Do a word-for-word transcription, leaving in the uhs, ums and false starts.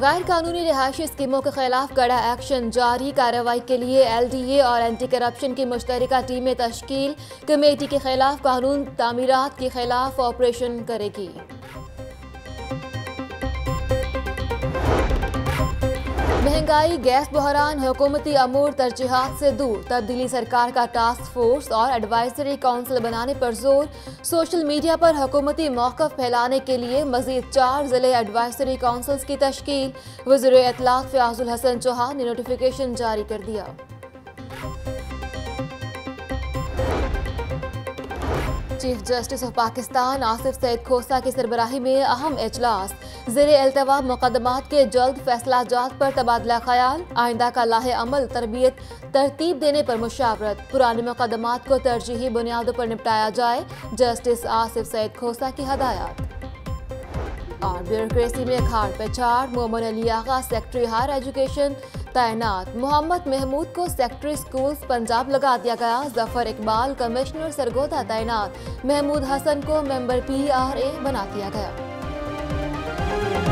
गैर कानूनी रिहायशी स्कीमों के खिलाफ कड़ा एक्शन जारी। कार्रवाई के लिए एल डी ए और एंटी करप्शन की मुश्तरका टीमें तश्कील। कमेटी के खिलाफ कानून तामीरात के खिलाफ ऑपरेशन करेगी। महंगाई, गैस बहरान, हुकूमती अमूर तरजीहात से दूर। तब्दीली सरकार का टास्क फोर्स और एडवाइजरी काउंसिल बनाने पर जोर। सोशल मीडिया पर हुकूमती मौक़िफ़ फैलाने के लिए मजीद चार जिले एडवाइजरी काउंसिल्स की तश्कील। वज़ीर इत्तलात फ़याज़ुल हसन चौहान ने नोटिफिकेशन जारी कर दिया। Chief justice of Pakistan Asif Saeed Khosa की सरबराही में अहम इजलास। ज़ेरे अल्तवा मुकदमात के जल्द फैसला जात पर तबादला ख्याल। आइंदा का लाहे अमल तरबियत तरतीब देने पर मुशावरत। पुराने मुकदमात को तरजीही बुनियादों पर निपटाया जाए। जस्टिस आसिफ सईद खोसा की हदायत। और ब्यूरोक्रेसी में खाड़ पेचाड़। Momin Ali Agha secretary higher education तैनात। मोहम्मद महमूद को सेक्रेटरी स्कूल्स पंजाब लगा दिया गया। जफर इकबाल कमिश्नर सरगोदा तैनात। महमूद हसन को मेंबर पी आर ए बना दिया गया।